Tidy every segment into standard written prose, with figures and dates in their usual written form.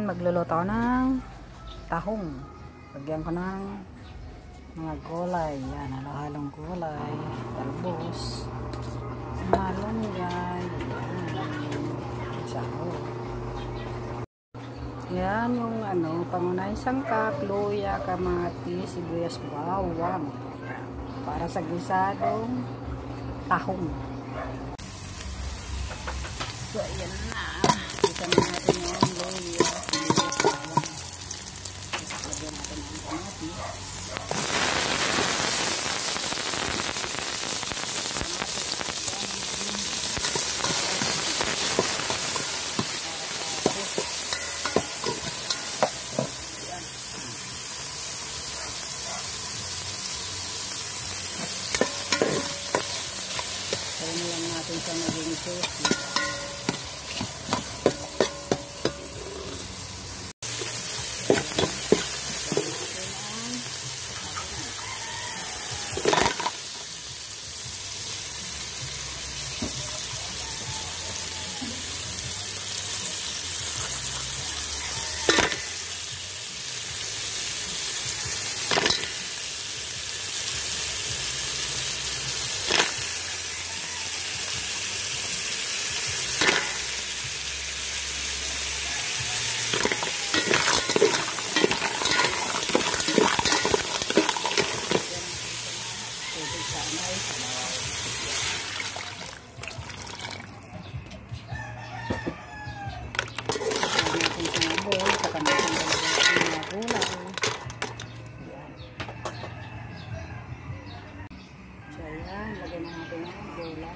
Ayan, magluluto ako ng tahong. Lagyan ko ng mga gulay. Yan, halo-halong gulay. Talbos. Malunggay. Yan yung pangunahing sangkap, luya, kamatis, sibuyas, bawang. Para sa gisadong tahong. So, ayan na. Isa na natin yung luya, sibuyas, bawang. Lagyan natin ang kamatis. Kaya lang natin sa maging sauce. Lagyan natin ang gulay.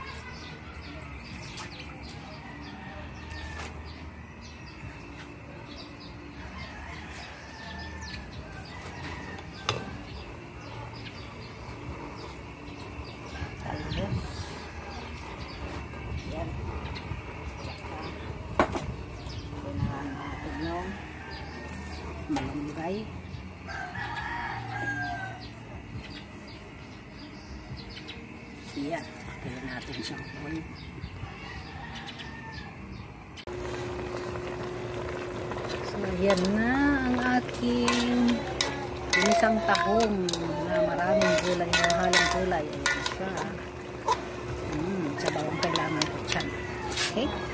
Talbos. Yan. Pinahan natin yung malunggay. Yan, pagkain natin siyang oil. So, yan na ang aking isang tahong na maraming gulay, halang gulay. Ayan siya. Sabaw ang kailangan ko dyan. Okay?